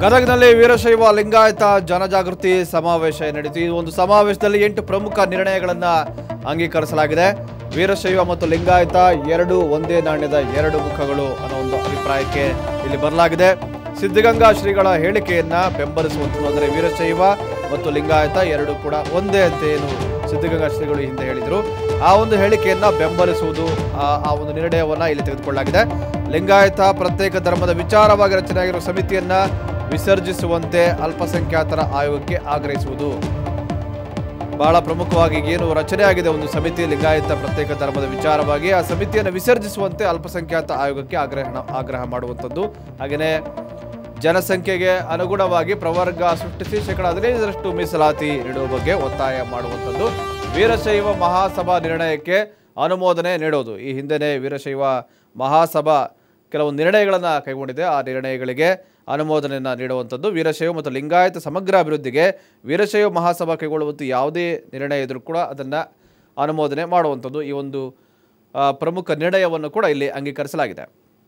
ಗದಗನಲ್ಲಿ ವೀರಶೈವ ಲಿಂಗಾಯತ ಜನಜಾಗೃತಿ ಸಮಾವೇಶ ನಡೆಯಿತು. ಈ ಒಂದು ಸಮಾವೇಶದಲ್ಲಿ 8 ಪ್ರಮುಖ ನಿರ್ಣಯಗಳನ್ನು ಅಂಗೀಕರಿಸಲಾಗಿದೆ. ವೀರಶೈವ ಮತ್ತು ಲಿಂಗಾಯತ ಎರಡು ಒಂದೇ ನಾಣ್ಯದ ಎರಡು ಮುಖಗಳು ಅನ್ನೋ ಒಂದು ಅಭಿಪ್ರಾಯಕ್ಕೆ ಇಲ್ಲಿ ಬರಲಾಗಿದೆ. ಸಿದ್ಧಗಂಗಾ ಶ್ರೀಗಳ ಹೇಳಿಕೆಯನ್ನ ಬೆಂಬಲಿಸುವಂಥದ್ದು, ಅಂದರೆ ವೀರಶೈವ ಮತ್ತು ಲಿಂಗಾಯತ ಎರಡು ಕೂಡ ಒಂದೇ ಅಂತ ಏನು ಸಿದ್ಧಗಂಗಾ ಶ್ರೀಗಳು ಹಿಂದೆ ಹೇಳಿದರು, ಆ ಒಂದು ಹೇಳಿಕೆಯನ್ನ ಬೆಂಬಲಿಸುವುದು, ಆ ಒಂದು ನಿರ್ಣಯವನ್ನ ಇಲ್ಲಿ ತೆಗೆದುಕೊಳ್ಳಲಾಗಿದೆ. ಲಿಂಗಾಯತ ಪ್ರತ್ಯೇಕ ಧರ್ಮದ ವಿಚಾರವಾಗಿ ರಚನೆಯಾಗಿರುವ ಸಮಿತಿಯನ್ನ ವಿಸರ್ಜಿಸುವಂತೆ ಅಲ್ಪಸಂಖ್ಯಾತರ ಆಯೋಗಕ್ಕೆ ಆಗ್ರಹಿಸುವುದು. ಬಹಳ ಪ್ರಮುಖವಾಗಿ ಏನು ರಚನೆಯಾಗಿದೆ ಒಂದು ಸಮಿತಿ ಲಿಂಗಾಯತ ಪ್ರತ್ಯೇಕ ಧರ್ಮದ ವಿಚಾರವಾಗಿ, ಆ ಸಮಿತಿಯನ್ನು ವಿಸರ್ಜಿಸುವಂತೆ ಅಲ್ಪಸಂಖ್ಯಾತ ಆಯೋಗಕ್ಕೆ ಆಗ್ರಹ ಮಾಡುವಂಥದ್ದು. ಹಾಗೆಯೇ ಜನಸಂಖ್ಯೆಗೆ ಅನುಗುಣವಾಗಿ ಪ್ರವರ್ಗ ಸೃಷ್ಟಿಸಿ 15% ಮೀಸಲಾತಿ ನೀಡುವ ಬಗ್ಗೆ ಒತ್ತಾಯ ಮಾಡುವಂಥದ್ದು. ವೀರಶೈವ ಮಹಾಸಭಾ ನಿರ್ಣಯಕ್ಕೆ ಅನುಮೋದನೆ ನೀಡೋದು. ಈ ಹಿಂದೆಯೇ ವೀರಶೈವ ಮಹಾಸಭಾ ಕೆಲವು ನಿರ್ಣಯಗಳನ್ನು ಕೈಗೊಂಡಿದೆ. ಆ ನಿರ್ಣಯಗಳಿಗೆ ಅನುಮೋದನೆಯನ್ನು ನೀಡುವಂಥದ್ದು. ವೀರಶೈವ ಮತ್ತು ಲಿಂಗಾಯತ ಸಮಗ್ರ ಅಭಿವೃದ್ಧಿಗೆ ವೀರಶೈವ ಮಹಾಸಭಾ ಕೈಗೊಳ್ಳುವಂಥ ಯಾವುದೇ ನಿರ್ಣಯ ಇದ್ರೂ ಕೂಡ ಅದನ್ನು ಅನುಮೋದನೆ ಮಾಡುವಂಥದ್ದು. ಈ ಒಂದು ಪ್ರಮುಖ ನಿರ್ಣಯವನ್ನು ಕೂಡ ಇಲ್ಲಿ ಅಂಗೀಕರಿಸಲಾಗಿದೆ.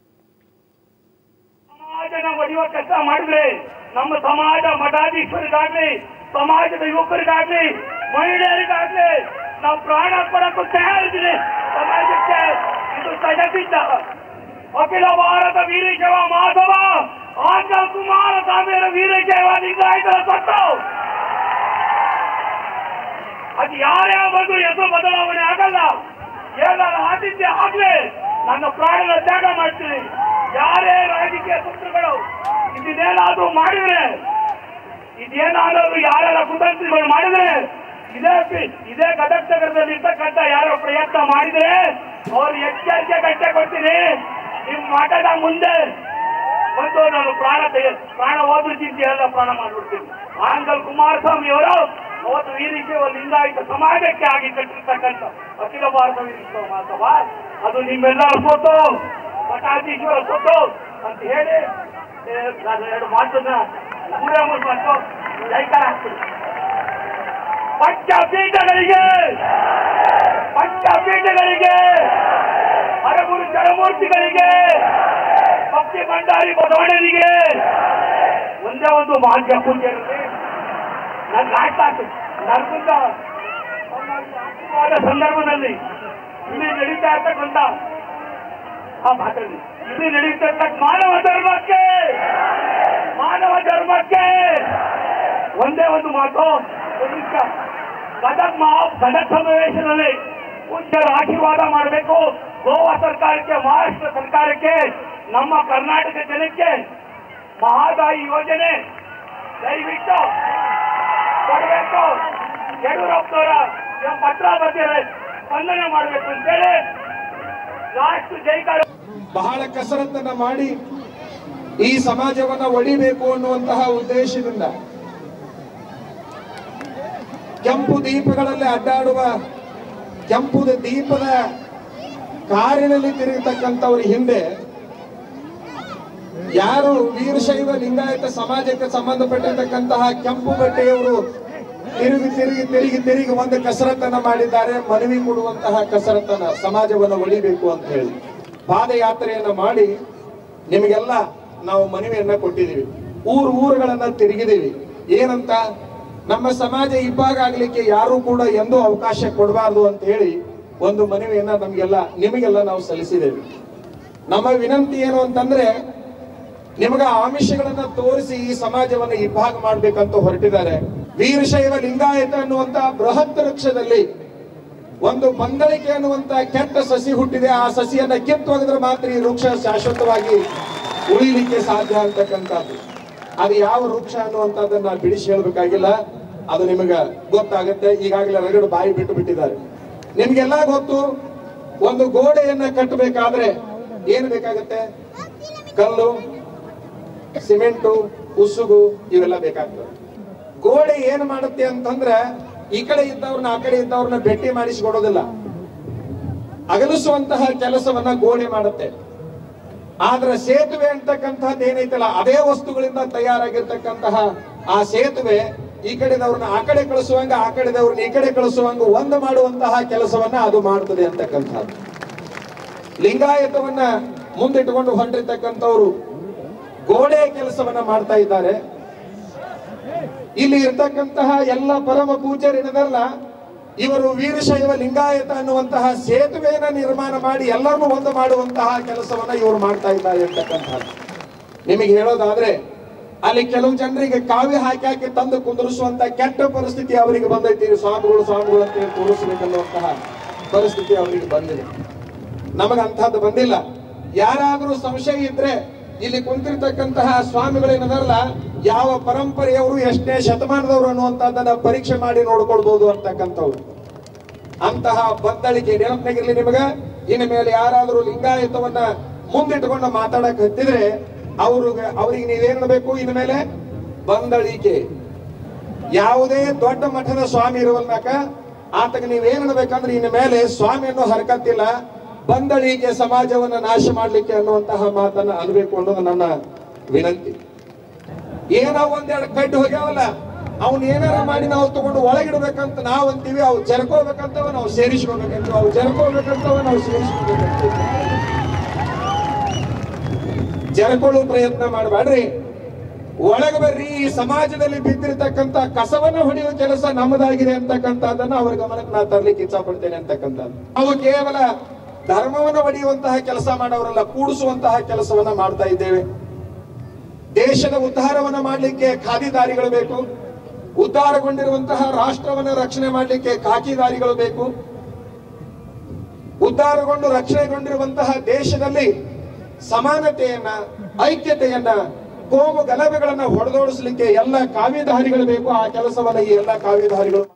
ಸಮಾಜನ ಒಡೆಯುವ ಕೆಲಸ ಮಾಡಿದ್ರೆ ನಮ್ಮ ಸಮಾಜ ಮಠಾಧೀಶರಿಗಾಗ್ಲಿ, ಸಮಾಜದ ಯುವಕರಿಗಾಗ್ಲಿ, ಮಹಿಳೆಯರಿಗಾಗ್ಲಿ ನಾವು ಪ್ರಾಣ ಕೊಡಕ್ಕೂ ತಯಾರಿದ್ದೀವಿ. ಸಮಾಜಕ್ಕೆ ಇದು ಸಜಸಿದ್ದ ಅಖಿಲ ಭಾರತ ವೀರಶೈವ ಮಹಾಸಭಾ ಆಂಜಲ್ ಕುಮಾರಸ್ವಾಮಿಯವರ ವೀರಶೈವ ಲಿಂಗಾಯತರ ಸತ್ತು ಅದು ಯಾರೇ ಬಂದು ಹೆಸರು ಬದಲಾವಣೆ ಆಗಲ್ಲ. ಏನಾದ್ರು ಆತಿಥ್ಯ ಆಗ್ಲಿ ನನ್ನ ಪ್ರಾಣನ ತ್ಯಾಗ ಮಾಡ್ತೀನಿ. ಯಾರೇ ರಾಜಕೀಯ ಸೂತ್ರಗಳು ಇದೇನಾದ್ರೂ ಮಾಡಿದ್ರೆ, ಇದೇನಾದರೂ ಯಾರೆಲ್ಲ ಕುತಂತ್ರಿಗಳು ಮಾಡಿದ್ರೆ, ಇದೇ ಗದಗ ನಗರದಲ್ಲಿ ಇರ್ತಕ್ಕಂಥ ಯಾರೋ ಪ್ರಯತ್ನ ಮಾಡಿದ್ರೆ ಅವ್ರು ಎಚ್ಚರಿಕೆ ಗಂಟೆ ಕೊಡ್ತೀನಿ. ನಿಮ್ ಮಠದ ಮುಂದೆ ಬಂದು ನಾನು ಪ್ರಾಣ ಹೋದ್ರು ಚಿಂತೆ ಎಲ್ಲ ಪ್ರಾಣ ಮಾಡ್ಬಿಡ್ತೀನಿ. ಆಂಜಲ್ ಕುಮಾರಸ್ವಾಮಿ ಅವರು ಅವತ್ತು ವೀರಶೈವ ಲಿಂಗಾಯತ ಸಮಾಜಕ್ಕೆ ಆಗಿ ಕಟ್ಟಿರ್ತಕ್ಕಂಥ ಅಖಿಲ ಭಾರತ ವೀರಶೈವ ಮಹಾಸಭಾ ಅದು ನಿಮ್ಮೆಲ್ಲರ ಸೊತ್ತು, ಮಠಾಧೀಶರ ಸೊತ್ತು ಅಂತ ಹೇಳಿ ನಾನು ಎರಡು ಮಾತನ್ನ ಮೂರೇ ಮಾತು ಜೈಕಾರ ಹಾಕ್ತೀನಿ. ಪಂಚಪೀಠಗಳಿಗೆ ಹರಗುರು ಚರಮೂರ್ತಿಗಳಿಗೆ, ಭಕ್ತಿ ಭಂಡಾರಿ ಬಸವಣ್ಣನಿಗೆ ಒಂದೇ ಒಂದು ಭಾಗ್ಯ ಪೂಜೆ ಇರಲಿ. ನನ್ನ ನನ್ನಿಂದ ಆಶೀರ್ವಾದ ಸಂದರ್ಭದಲ್ಲಿ ಇಲ್ಲಿ ನಡೀತಾ ಇರ್ತಕ್ಕಂಥ ಆ ಮಾತಲ್ಲಿ ಇಲ್ಲಿ ನಡೀತಾ ಇರ್ತಕ್ಕ ಮಾನವ ಧರ್ಮಕ್ಕೆ ಒಂದೇ ಒಂದು ಮಾತು. ಗದಗ ಸಮಾವೇಶದಲ್ಲಿ ಪೂಜ್ಯರ ಆಶೀರ್ವಾದ ಮಾಡಬೇಕು. ಗೋವಾ ಸರ್ಕಾರಕ್ಕೆ, ಮಹಾರಾಷ್ಟ್ರ ಸರ್ಕಾರಕ್ಕೆ, ನಮ್ಮ ಕರ್ನಾಟಕ ಜನಕ್ಕೆ ಮಹದಾಯಿ ಯೋಜನೆ ದಯವಿಟ್ಟು ಕೊಡಬೇಕು. ಯಡಿಯೂರಪ್ಪನವರ ಪತ್ರ ಬರ್ತಾರೆ ಸ್ಪಂದನೆ ಮಾಡಬೇಕು ಅಂತೇಳಿ ಲಾಸ್ಟ್ ಜೈಕಾರ ಬಹಳ ಕಸರತ್ತನ್ನ ಮಾಡಿ ಈ ಸಮಾಜವನ್ನ ಒಡಿಬೇಕು ಅನ್ನುವಂತಹ ಉದ್ದೇಶದಿಂದ ಕೆಂಪು ದೀಪಗಳಲ್ಲಿ ಅಡ್ಡಾಡುವ, ಕೆಂಪು ದೀಪದ ಕಾರಿನಲ್ಲಿ ತಿರುಗತಕ್ಕಂಥವ್ರ ಹಿಂದೆ ಯಾರು ವೀರಶೈವ ಲಿಂಗಾಯತ ಸಮಾಜಕ್ಕೆ ಸಂಬಂಧಪಟ್ಟಿರ್ತಕ್ಕಂತಹ ಕೆಂಪು ಬಟ್ಟೆಯವರು ತಿರುಗಿ ಒಂದು ಕಸರತ್ತನ್ನ ಮಾಡಿದ್ದಾರೆ. ಮನವಿ ಕೊಡುವಂತಹ ಕಸರತ್ತನ್ನ, ಸಮಾಜವನ್ನು ಒಳಿಬೇಕು ಅಂತ ಹೇಳಿ ಪಾದಯಾತ್ರೆಯನ್ನ ಮಾಡಿ ನಿಮಗೆಲ್ಲ ನಾವು ಮನವಿಯನ್ನ ಕೊಟ್ಟಿದ್ದೀವಿ. ಊರುಗಳನ್ನ ತಿರುಗಿದೀವಿ. ಏನಂತ, ನಮ್ಮ ಸಮಾಜ ಇಬ್ಬಾಗ ಆಗ್ಲಿಕ್ಕೆ ಯಾರು ಕೂಡ ಎಂದೂ ಅವಕಾಶ ಕೊಡಬಾರ್ದು ಅಂತ ಹೇಳಿ ಒಂದು ಮನವಿಯನ್ನ ನಿಮಗೆಲ್ಲ ನಾವು ಸಲ್ಲಿಸಿದ್ದೇವೆ. ನಮ್ಮ ವಿನಂತಿ ಏನು ಅಂತಂದ್ರೆ, ನಿಮಗ ಆಮಿಷಗಳನ್ನ ತೋರಿಸಿ ಈ ಸಮಾಜವನ್ನು ಇಬ್ಬಾಗ ಮಾಡ್ಬೇಕಂತ ಹೊರಟಿದ್ದಾರೆ. ವೀರಶೈವ ಲಿಂಗಾಯತ ಅನ್ನುವಂತ ಬೃಹತ್ ವೃಕ್ಷದಲ್ಲಿ ಒಂದು ಬಂದಳಿಕೆ ಅನ್ನುವಂತ ಕೆಟ್ಟ ಸಸಿ ಹುಟ್ಟಿದೆ. ಆ ಸಸಿಯನ್ನ ಕಿತ್ತೊಗೆದ್ರೆ ಮಾತ್ರ ಈ ವೃಕ್ಷ ಶಾಶ್ವತವಾಗಿ ಉಳಿಲಿಕ್ಕೆ ಸಾಧ್ಯ ಅಂತಕ್ಕಂಥದ್ದು. ಅದು ಯಾವ ವೃಕ್ಷ ಅನ್ನುವಂಥದ್ದನ್ನ ಬಿಡಿಸಿ ಹೇಳ್ಬೇಕಾಗಿಲ್ಲ, ಅದು ನಿಮಗ ಗೊತ್ತಾಗುತ್ತೆ. ಈಗಾಗಲೇ ರಗಡು ಬಾಯಿ ಬಿಟ್ಟಿದ್ದಾರೆ. ನಿಮ್ಗೆಲ್ಲ ಗೊತ್ತು, ಒಂದು ಗೋಡೆಯನ್ನ ಕಟ್ಟಬೇಕಾದ್ರೆ ಏನು ಬೇಕಾಗುತ್ತೆ? ಕಲ್ಲು, ಸಿಮೆಂಟು, ಉಸುಗು ಇವೆಲ್ಲ ಬೇಕಾಗ್ತದೆ. ಗೋಡೆ ಏನ್ ಮಾಡುತ್ತೆ ಅಂತಂದ್ರೆ, ಈ ಕಡೆ ಇದ್ದವ್ರನ್ನ ಆ ಕಡೆ ಇದ್ದವ್ರನ್ನ ಭೇಟಿ ಮಾಡಿಸಿಕೊಡೋದಿಲ್ಲ, ಅಗಲಿಸುವಂತಹ ಕೆಲಸವನ್ನ ಗೋಡೆ ಮಾಡುತ್ತೆ. ಆದ್ರೆ ಸೇತುವೆ ಅಂತಕ್ಕಂಥದ್ದು ಏನೈತಲ್ಲ, ಅದೇ ವಸ್ತುಗಳಿಂದ ತಯಾರಾಗಿರ್ತಕ್ಕಂತಹ ಆ ಸೇತುವೆ ಈ ಕಡೆದವ್ರನ್ನ ಆ ಕಡೆ ಕಳಿಸುವಂಗ, ಆ ಕಡೆದವ್ರನ್ನ ಈ ಕಡೆ ಕಳಿಸುವಂಗ ಒಂದು ಮಾಡುವಂತಹ ಕೆಲಸವನ್ನ ಅದು ಮಾಡ್ತದೆ ಅಂತಕ್ಕಂಥದ್ದು. ಲಿಂಗಾಯತವನ್ನ ಮುಂದಿಟ್ಟುಕೊಂಡು ಹೊಂಟಿರ್ತಕ್ಕಂಥವ್ರು ಗೋಡೆ ಕೆಲಸವನ್ನ ಮಾಡ್ತಾ ಇದ್ದಾರೆ. ಇಲ್ಲಿ ಇರ್ತಕ್ಕಂತಹ ಎಲ್ಲ ಪರಮ ಪೂಜ್ಯರಿನದಲ್ಲ, ಇವರು ವೀರಶೈವ ಲಿಂಗಾಯತ ಅನ್ನುವಂತಹ ಸೇತುವೆಯನ್ನ ನಿರ್ಮಾಣ ಮಾಡಿ ಎಲ್ಲರನ್ನೂ ಒಂದು ಮಾಡುವಂತಹ ಕೆಲಸವನ್ನ ಇವರು ಮಾಡ್ತಾ ಇದ್ದಾರೆ ಅಂತಕ್ಕಂಥದ್ದು. ನಿಮಗೆ ಹೇಳೋದಾದ್ರೆ ಅಲ್ಲಿ ಕೆಲವು ಜನರಿಗೆ ಕಾವಿ ಹಾಕಿ ತಂದು ಕುಂದಿರಿಸುವಂತ ಕೆಟ್ಟ ಪರಿಸ್ಥಿತಿ ಅವರಿಗೆ ಬಂದೈತಿ. ಸ್ವಾಮಿಗಳು ಅಂತ ಹೇಳಿ ತೋರಿಸಬೇಕನ್ನುವಂತಹ ಪರಿಸ್ಥಿತಿ ಅವರಿಗೆ ಬಂದಿದೆ. ನಮಗಂತಹದ್ದು ಬಂದಿಲ್ಲ. ಯಾರಾದ್ರೂ ಸಂಶಯ ಇದ್ರೆ ಇಲ್ಲಿ ಕುಂತಿರ್ತಕ್ಕಂತಹ ಸ್ವಾಮಿಗಳೇನದಲ್ಲ, ಯಾವ ಪರಂಪರೆಯವರು ಎಷ್ಟನೇ ಶತಮಾನದವರು ಅನ್ನುವಂಥದ್ದನ್ನ ಪರೀಕ್ಷೆ ಮಾಡಿ ನೋಡ್ಕೊಳ್ಬಹುದು ಅಂತಕ್ಕಂಥವ್ರು. ಅಂತಹ ಬದ್ದಳಿಕೆ ನೆನಪಿನಾಗಿರ್ಲಿ ನಿಮಗ. ಇನ್ನು ಮೇಲೆ ಯಾರಾದ್ರೂ ಲಿಂಗಾಯತವನ್ನ ಮುಂದಿಟ್ಟುಕೊಂಡು ಮಾತಾಡಕ್ ಹತ್ತಿದ್ರೆ ಅವ್ರಿಗೆ ನೀವೇನಬೇಕು, ಇನ್ನು ಮೇಲೆ ಬಂದಳಿಕೆ. ಯಾವುದೇ ದೊಡ್ಡ ಮಠದ ಸ್ವಾಮಿ ಇರುವಲ್ನಾಕ ಆತಗೆ ನೀವೇನಬೇಕಂದ್ರೆ ಇನ್ನು ಮೇಲೆ ಸ್ವಾಮಿಯನ್ನು ಹರಕತ್ತಿಲ್ಲ, ಬಂದಳಿಕೆ ಸಮಾಜವನ್ನ ನಾಶ ಮಾಡ್ಲಿಕ್ಕೆ ಅನ್ನುವಂತಹ ಮಾತನ್ನ ಅನ್ಬೇಕು ಅನ್ನೋದು ನನ್ನ ವಿನಂತಿ. ಏನೋ ಒಂದೆರಡು ಕಡ್ಡು ಹೋಗ್ಯಾವಲ್ಲ, ಅವ್ನ ಏನಾರ ಮಾಡಿ ನಾವು ತಗೊಂಡು ಒಳಗಿಡ್ಬೇಕಂತ ನಾವು ಅಂತೀವಿ. ಅವು ಜರ್ಕೋಬೇಕಂತವ ನಾವು ಸೇರಿಸ್ಕೋಬೇಕಂತ, ಅವು ಜರ್ಕೋಬೇಕಂತವ ನಾವು ಸೇರಿಸ್ಕೋಬೇಕಂತ. ಜರ್ಕೊಳ್ಳೋ ಪ್ರಯತ್ನ ಮಾಡಬೇಡ್ರಿ, ಒಳಗೆ ಬರ್ರಿ. ಈ ಸಮಾಜದಲ್ಲಿ ಬಿದ್ದಿರತಕ್ಕಂತ ಕಸವನ್ನ ಹೊಡೆಯುವ ಕೆಲಸ ನಮ್ಮದಾಗಿದೆ ಅಂತಕ್ಕಂಥದ್ದನ್ನ ಅವ್ರ ಗಮನಕ್ಕೆ ನಾ ತರ್ಲಿಕ್ಕೆ ಇಚ್ಛಾ ಪಡ್ತೇನೆ ಅಂತಕ್ಕಂಥದ್ದು. ಅವು ಕೇವಲ ಧರ್ಮವನ್ನು ಒಡೆಯುವಂತಹ ಕೆಲಸ ಮಾಡೋರಲ್ಲ, ಕೂಡಿಸುವಂತಹ ಕೆಲಸವನ್ನ ಮಾಡ್ತಾ ಇದ್ದೇವೆ. ದೇಶದ ಉದ್ಧಾರವನ್ನ ಮಾಡಲಿಕ್ಕೆ ಖಾದಿದಾರಿಗಳು ಬೇಕು. ಉದ್ಧಾರಗೊಂಡಿರುವಂತಹ ರಾಷ್ಟ್ರವನ್ನ ರಕ್ಷಣೆ ಮಾಡಲಿಕ್ಕೆ ಖಾಕಿದಾರಿಗಳು ಬೇಕು. ಉದ್ಧಾರಗೊಂಡು ರಕ್ಷಣೆಗೊಂಡಿರುವಂತಹ ದೇಶದಲ್ಲಿ ಸಮಾನತೆಯನ್ನ, ಐಕ್ಯತೆಯನ್ನ, ಕೋಮು ಗಲಭೆಗಳನ್ನ ಹೊಡೆದೋಡಿಸ್ಲಿಕ್ಕೆ ಎಲ್ಲ ಕಾವಿಧಾರಿಗಳು ಬೇಕು. ಆ ಕೆಲಸವನ್ನ ಈ ಎಲ್ಲ ಕಾವಿಧಾರಿಗಳು